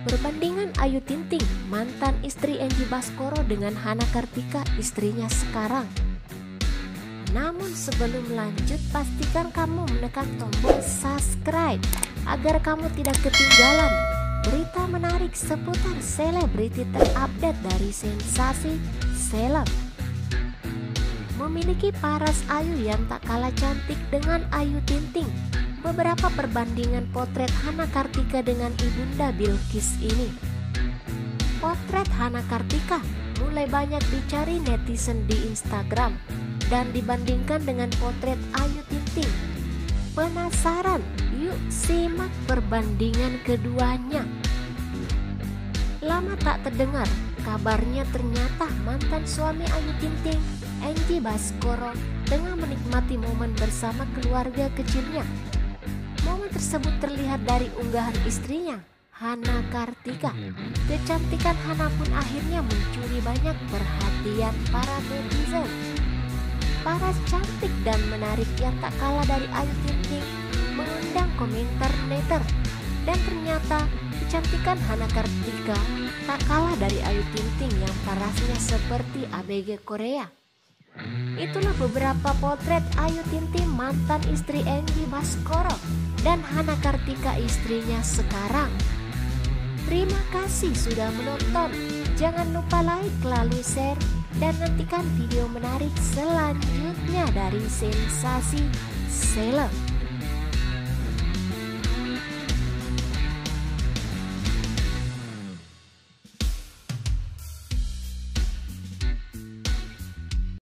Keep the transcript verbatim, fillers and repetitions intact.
Perbandingan Ayu Ting Ting, mantan istri Angie Baskoro dengan Hana Kartika, istrinya sekarang. Namun sebelum lanjut, pastikan kamu menekan tombol subscribe agar kamu tidak ketinggalan berita menarik seputar selebriti terupdate dari sensasi seleb. Memiliki paras Ayu yang tak kalah cantik dengan Ayu Ting Ting, beberapa perbandingan potret Hana Kartika dengan ibunda Bilqis ini. Potret Hana Kartika mulai banyak dicari netizen di Instagram dan dibandingkan dengan potret Ayu Ting Ting. Penasaran? Yuk simak perbandingan keduanya. Lama tak terdengar, kabarnya ternyata mantan suami Ayu Ting Ting, Angie Baskoro, tengah menikmati momen bersama keluarga kecilnya. Momen tersebut terlihat dari unggahan istrinya, Hana Kartika. Kecantikan Hana pun akhirnya mencuri banyak perhatian para netizen. Paras cantik dan menarik yang tak kalah dari Ayu Ting Ting mengundang komentar netter. Dan ternyata kecantikan Hana Kartika tak kalah dari Ayu Ting Ting yang parasnya seperti A B G Korea. Itulah beberapa potret Ayu Ting Ting mantan istri Angie Baskoro dan Hana Kartika istrinya sekarang. Terima kasih sudah menonton. Jangan lupa like, lalu share, dan nantikan video menarik selanjutnya dari Sensasi Seleb.